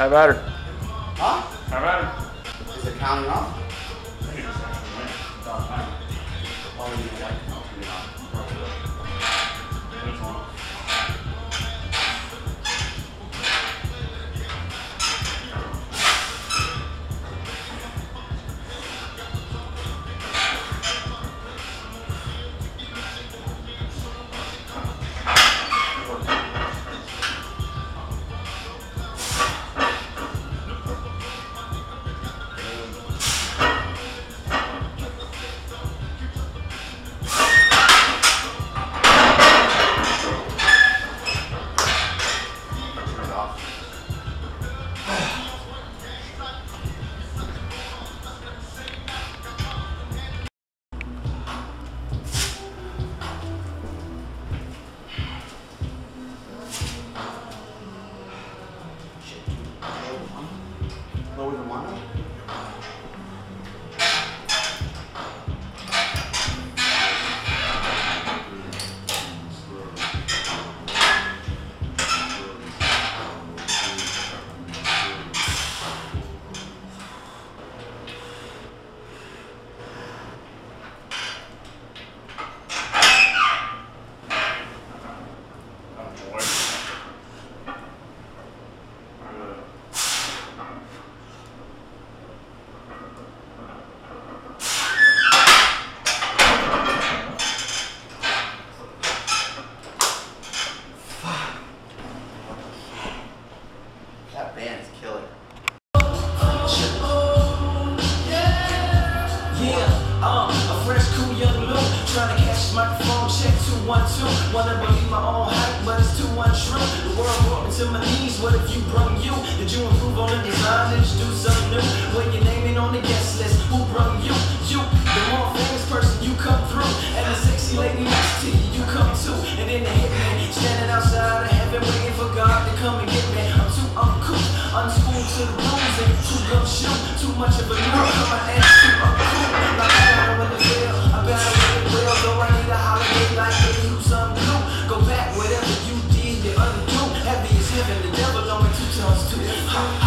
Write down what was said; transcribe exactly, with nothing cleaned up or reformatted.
How about her? Huh? How about her? Is it counting off? I think it's actually went. About time. Oh, you don't like counting off. That's on. Lower than one? That band is killer. Yeah, uh, a fresh, cool young look, trying to catch this microphone, check two one two. Wanna believe my own hype, but it's too untrue. The world brought me to my knees. What if you brung you? Did you improve on the design? Did you do something new? When your name ain't on the guest list, who brung you? You, the more famous person you come through, and the sexy lady next to you, you come too. And then the hitman standing outside of heaven, waiting for God to come and get me. I'm too uncouth, unschooled to the rules, and too gumshoe, too much of a newcomer, my ass too uncool. Like a shadow in the veil, I battle with it well, though I need a holiday like baby who's some blue. Go back, whatever you did, you undo. Heavy as heaven, the devil only two tons too. Ha.